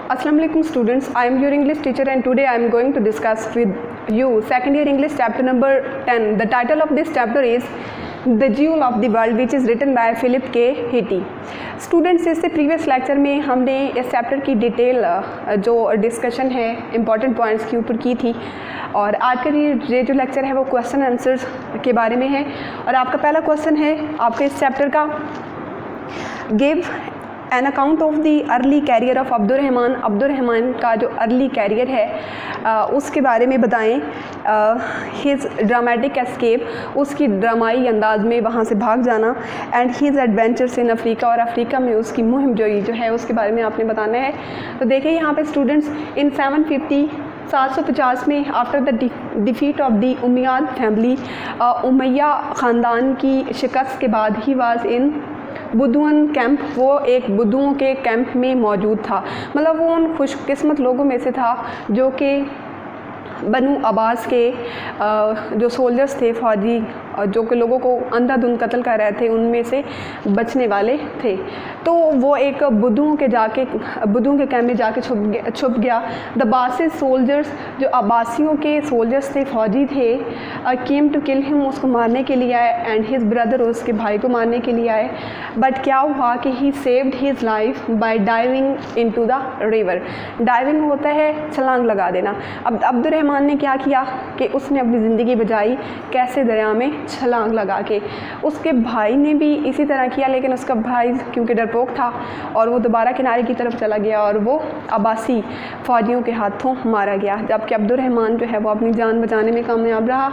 Assalamu alaikum students, I am your English teacher and today I am going to discuss with you second year English chapter number 10. The title of this chapter is The Jewel of the World which is written by Philip K. Hitti. Students, इससे previous lecture में हमने इस chapter की detail जो discussion है important points के ऊपर की थी और आज का ये जो लेक्चर है वो क्वेश्चन आंसर्स के बारे में है। और आपका पहला क्वेश्चन है आपके इस चैप्टर का, give an account of the early career of Abdurrahman. Abdurrahman का जो अर्ली कैरियर है उसके बारे में बताएं। हिज ड्रामेटिक एस्केप, उसकी ड्रामाई अंदाज में वहाँ से भाग जाना, and his adventures in Africa, और अफ्रीका में उसकी मुहिम जोई जो है उसके बारे में आपने बताना है। तो देखिए यहाँ पे स्टूडेंट्स, इन 750 में after the defeat of the Umayyad family, Umayya ख़ानदान की शिकस्त के बाद ही वाज इन बुदुअन कैंप, वो एक बुदुओं के कैंप में मौजूद था। मतलब वो उन खुशकिस्मत लोगों में से था जो कि बनु अब्बास के जो सोल्जर्स थे, फौजी जो कि लोगों को अंधाधुंध कत्ल कर रहे थे, उनमें से बचने वाले थे। तो वो एक बुदुओं के कैंप में जाके छुप गया। द बासिस सोल्जर्स, जो अब्बासियों के सोल्जर्स थे, फौजी थे, केम टू किल हिम, उसको मारने के लिए आए, एंड हिज ब्रदर, उसके भाई को मारने के लिए आए। बट क्या हुआ कि he saved his life by diving into the river. Diving होता है छलांग लगा देना। अब अब्दुर्रहमान ने क्या किया कि उसने अपनी ज़िंदगी बचाई, कैसे? दरिया में छलांग लगा के। उसके भाई ने भी इसी तरह किया, लेकिन उसका भाई क्योंकि डरपोक था और वो दोबारा किनारे की तरफ चला गया और वो अब्बासी फ़ौजियों के हाथों मारा गया, जबकि अब्दुर्रहमान जो है वो अपनी जान बचाने में कामयाब रहा।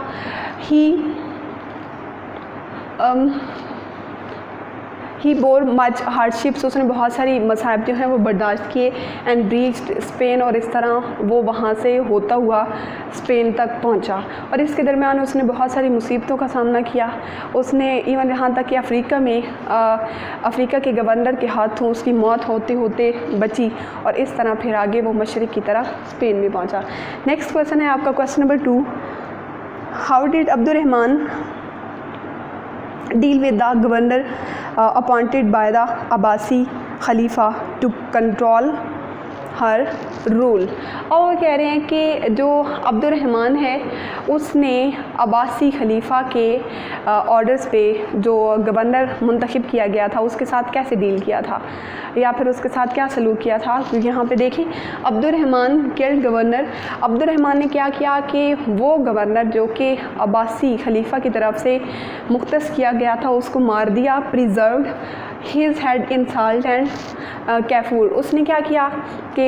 ही बोर मच हार्डशिप्स, उसने बहुत सारी मसाइब जो हैं वो बर्दाश्त किए, एंड रीच्ड स्पेन, और इस तरह वो वहाँ से होता हुआ स्पेन तक पहुँचा। और इसके दरमियान उसने बहुत सारी मुसीबतों का सामना किया। उसने इवन यहाँ तक कि अफ्रीका के गवर्नर के हाथों उसकी मौत होते होते बची, और इस तरह फिर आगे वो मशरिक़ की तरफ स्पेन में पहुँचा। नेक्स्ट क्वेश्चन है आपका question number 2, how did Abdurrahman deal with the governor appointed by the Abbasi Khalifa to control her rule। और वो कह रहे हैं कि जो अब्दुर्रहमान है उसने अब्बासी खलीफा के ऑर्डर्स पे जो गवर्नर मुंतखब किया गया था उसके साथ कैसे डील किया था, या फिर उसके साथ क्या सलूक किया था। तो यहाँ पे देखिए, अब्दुर्रहमान किल्ड गवर्नर। अब्दुर्रहमान ने क्या किया कि वो गवर्नर जो कि अब्बासी खलीफा की तरफ से मुख्तस किया गया था उसको मार दिया। Preserved his head in salt and camphor, उसने क्या किया कि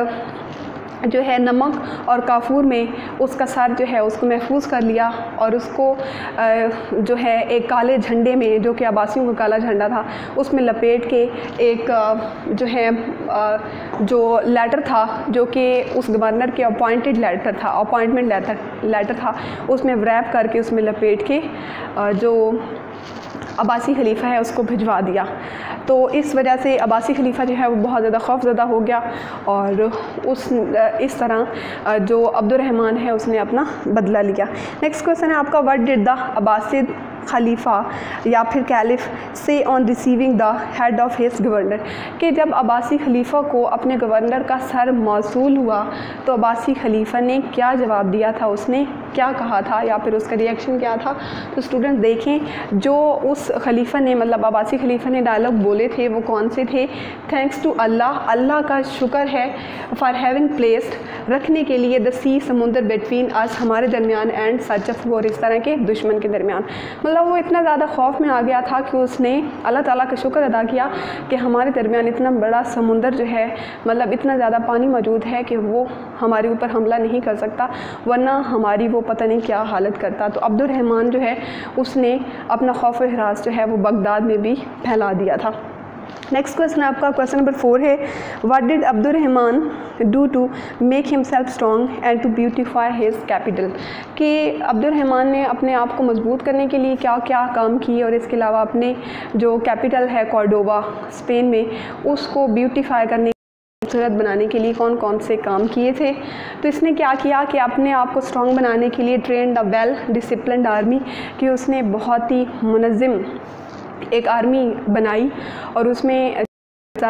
जो है नमक और काफूर में उसका सर जो है उसको महफूज कर लिया, और उसको जो है एक काले झंडे में, जो कि अब्बासियों का काला झंडा था, उसमें लपेट के एक जो है जो लेटर था जो कि उस गवर्नर के अपॉइंटमेंट लेटर था, उसमें रैप करके उसमें लपेट के जो अब्बासी खलीफा है उसको भिजवा दिया। तो इस वजह से अब्बासी खलीफा जो है वो बहुत ज़्यादा खौफज़दा हो गया, और इस तरह जो अब्दुर्रहमान है उसने अपना बदला लिया। नेक्स्ट क्वेश्चन है आपका, व्हाट डिड द अब्बासिद खलीफा या फिर caliph say on receiving the head of his governor, कि जब अब्बासी खलीफा को अपने गवर्नर का सर मौसूल हुआ तो अब्बासी खलीफा ने क्या जवाब दिया था, उसने क्या कहा था, या फिर उसका रिएक्शन क्या था। तो स्टूडेंट देखें, जो उस खलीफा ने, मतलब अब्बासी खलीफा ने डायलॉग बोले थे वो कौन से थे। थैंक्स टू अल्लाह, अल्लाह का शुक्र है, फॉर हैविंग प्लेस्ड, रखने के लिए, द सी, समुंदर, बिटवीन अस, हमारे दरमियान, एंड सच ऑफ वॉर, इस तरह के दुश्मन के दरमियान। मतलब वो इतना ज़्यादा खौफ में आ गया था कि उसने अल्लाह ताला का शुक्र अदा किया कि हमारे दरमियान इतना बड़ा समुंदर जो है, मतलब इतना ज़्यादा पानी मौजूद है कि वो हमारे ऊपर हमला नहीं कर सकता, वरना हमारी वो पता नहीं क्या हालत करता। तो अब्दुर्रहमान जो है उसने अपना खौफ व हिरास जो है वो बगदाद में भी फैला दिया था। नेक्स्ट क्वेश्चन आपका क्वेश्चन नंबर 4 है, what did Abdurrahman do to make himself strong and to beautify his capital, कि अब्दुर्रहमान ने अपने आप को मजबूत करने के लिए क्या क्या काम किए, और इसके अलावा अपने जो कैपिटल है कॉर्डोबा स्पेन में, उसको ब्यूटीफाई करने, खूबसूरत बनाने के लिए कौन कौन से काम किए थे। तो इसने क्या किया कि अपने आप को स्ट्रॉन्ग बनाने के लिए trained a well disciplined army, कि उसने बहुत ही मुनज़्ज़म एक आर्मी बनाई और उसमें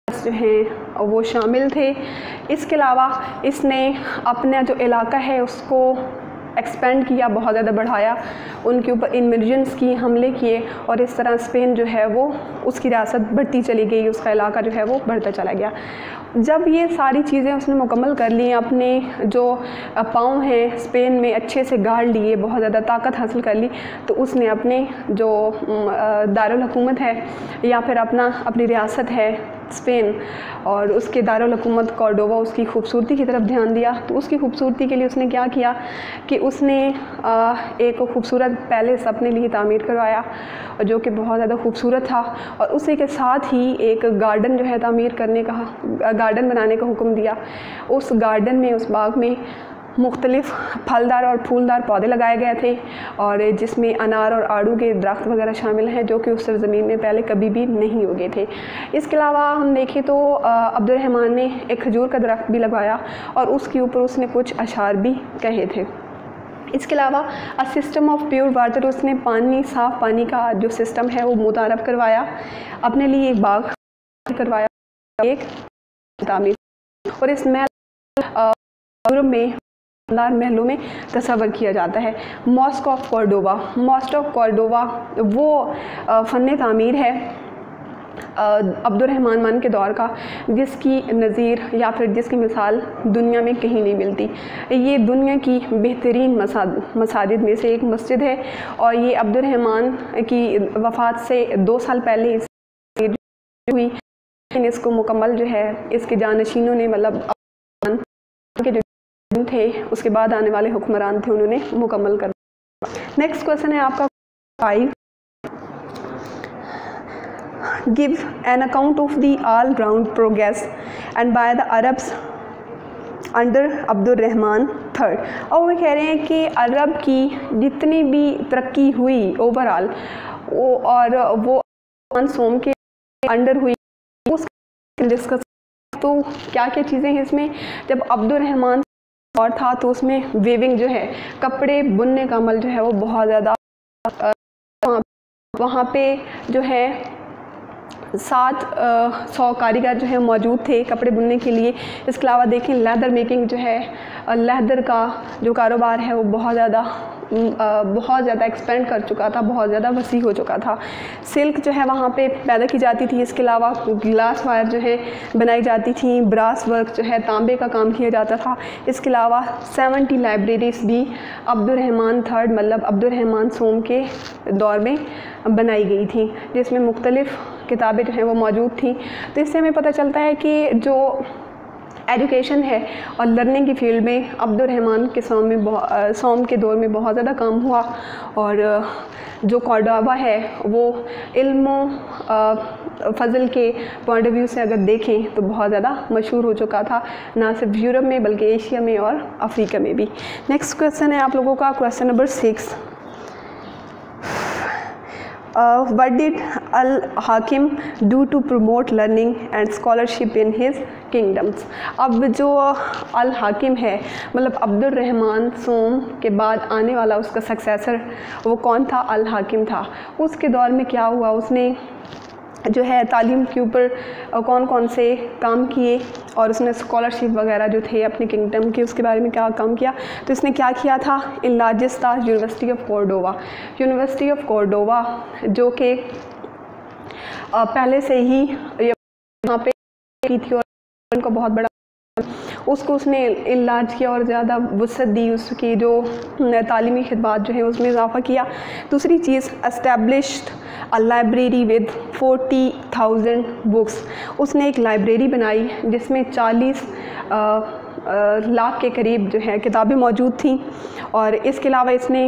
जो हैं वो शामिल थे। इसके अलावा इसने अपना जो इलाका है उसको एक्सपेंड किया, बहुत ज़्यादा बढ़ाया, उनके ऊपर इन्वेजन्स की, हमले किए, और इस तरह स्पेन जो है वो उसकी रियासत बढ़ती चली गई, उसका इलाका जो है वो बढ़ता चला गया। जब ये सारी चीज़ें उसने मुकम्मल कर ली, अपने जो पाँव हैं स्पेन में अच्छे से गाड़ लिए, बहुत ज़्यादा ताकत हासिल कर ली, तो उसने अपने जो दारुल हुकूमत है या फिर अपनी रियासत है स्पेन और उसके दारुल हुकूमत कॉर्डोवा, उसकी खूबसूरती की तरफ ध्यान दिया। तो उसकी खूबसूरती के लिए उसने क्या किया कि उसने एक खूबसूरत पैलेस अपने लिए तामीर करवाया जो कि बहुत ज़्यादा खूबसूरत था, और उसी के साथ ही एक गार्डन जो है तामीर करने का, गार्डन बनाने का हुक्म दिया। उस गार्डन में, उस बाग में मुख्तलिफ़ फलदार और फूलदार पौधे लगाए गए थे, और जिसमें अनार और आड़ू के दरख्त वगैरह शामिल हैं जो कि उस सरज़मीन में पहले कभी भी नहीं उगे थे। इसके अलावा हम देखें तो अब्दुर्रहमान ने एक खजूर का दरख्त भी लगाया और उसके ऊपर उसने कुछ अशार भी कहे थे। इसके अलावा a system of pure water, उसने साफ़ पानी का जो सिस्टम है वो मुतारफ़ करवाया, अपने लिए एक बाग करवाया, एक तामीर, और इस महल यूरोप में महलों में तस्वर किया जाता है। Mosque of Cordova, mosque of Cordova वो फ़न तामीर है अब्दुर्रहमान मान के दौर का, जिसकी नज़ीर या फिर जिसकी मिसाल दुनिया में कहीं नहीं मिलती। ये दुनिया की बेहतरीन मसाजिद में से एक मस्जिद है, और ये अब्दुर्रहमान की वफ़ात से 2 साल पहले हुई, लेकिन इसको मुकम्मल जो है इसके जानशीनों ने, मतलब के जो थे उसके बाद आने वाले हुक्मरान थे, उन्होंने मुकम्मल कर। नेक्स्ट क्वेश्चन है आपका 5, give an account of the all round progress and by the Arabs under Abdurrahman III। और वो कह रहे हैं कि अरब की जितनी भी तरक्की हुई ओवरऑल और वो सोम के अंडर हुई, उसको डिस्कस। तो क्या क्या चीज़ें हैं इसमें, जब अब्दुर्रहमान और था तो उसमें वेविंग जो है, कपड़े बुनने का अमल जो है वो बहुत ज़्यादा, वहाँ पे जो है 700 कारीगर जो है मौजूद थे कपड़े बुनने के लिए। इसके अलावा देखें लेदर मेकिंग जो है, लेदर का जो कारोबार है वो बहुत ज़्यादा एक्सपेंड कर चुका था, बहुत ज़्यादा वसी हो चुका था। सिल्क जो है वहाँ पे पैदा की जाती थी। इसके अलावा ग्लास वायर जो है बनाई जाती थी, ब्रास वर्क जो है तांबे का काम किया जाता था। इसके अलावा 70 लाइब्रेरीज़ भी अब्दुर्रहमान III मतलब अब्दुर्रहमान सोम के दौर में बनाई गई थी, जिसमें मुख्तलिफ़ किताबें जो हैं वो मौजूद थी। तो इससे हमें पता चलता है कि जो एजुकेशन है और लर्निंग की फील्ड में अब्दुर्रहमान के सोम के दौर में बहुत ज़्यादा काम हुआ, और जो कॉर्डोवा है वो इल्म फ़ज़ल के पॉइंट ऑफ व्यू से अगर देखें तो बहुत ज़्यादा मशहूर हो चुका था, ना सिर्फ यूरोप में बल्कि एशिया में और अफ्रीका में भी। नेक्स्ट क्वेश्चन है आप लोगों का question number 6, what did al-Hakim do to promote learning and scholarship in his kingdoms। अब जो अल-हाकिम है मतलब अब्दुर्रहमान सोम के बाद आने वाला उसका सक्सेसर वो कौन था, अल-हाकिम था। उसके दौर में क्या हुआ, उसने जो है तालीम के ऊपर कौन कौन से काम किए, और उसने स्कॉलरशिप वगैरह जो थे अपने किंगडम के उसके बारे में क्या काम किया। तो इसने क्या किया था, इनलार्जेस्ट था university of Cordova. University of Cordova जो कि पहले से ही यहाँ पे की थी और उनको बहुत बड़ा, उसको उसने इलाज किया और ज़्यादा वसअत दी, उसकी जो तालीमी खिदमत जो है उसमें इजाफ़ा किया। दूसरी चीज़, established a library with 40,000 books. उसने एक लाइब्रेरी बनाई जिसमें 40 लाख के करीब जो है किताबें मौजूद थीं, और इसके अलावा इसने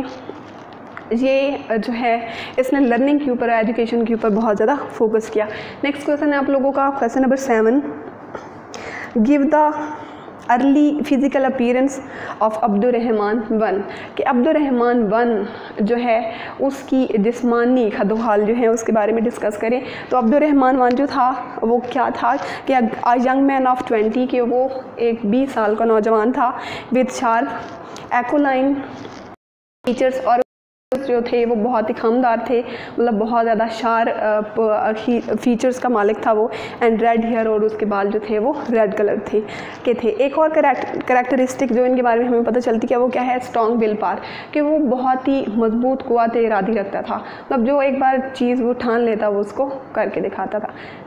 इसने लर्निंग के ऊपर, एजुकेशन के ऊपर बहुत ज़्यादा फोकस किया। नेक्स्ट क्वेश्चन है आप लोगों का question number 7, give the early physical appearance of Abdurrahman I। कि अब्दुर्रहमान I जो है उसकी जिस्मानी खदोहाल जो है उसके बारे में डिस्कस करें। तो अब्दुर्रहमान I जो था वो क्या था कि अ यंग मैन ऑफ 20, कि वो एक 20 साल का नौजवान था, विद शार्प एक्वालाइन फीचर्स, और जो थे वो बहुत ही खमदार थे, मतलब बहुत ज़्यादा शार्प फीचर्स का मालिक था वो, एंड रेड हेयर, और उसके बाल जो थे वो रेड कलर थे। एक और करैक्टरिस्टिक जो इनके बारे में हमें पता चलती है वो क्या है, स्ट्रॉन्ग विल पावर, कि वो बहुत ही मजबूत क़ुव्वत इरादी रखता था, मतलब जो एक बार चीज़ वो ठान लेता वो उसको करके दिखाता था।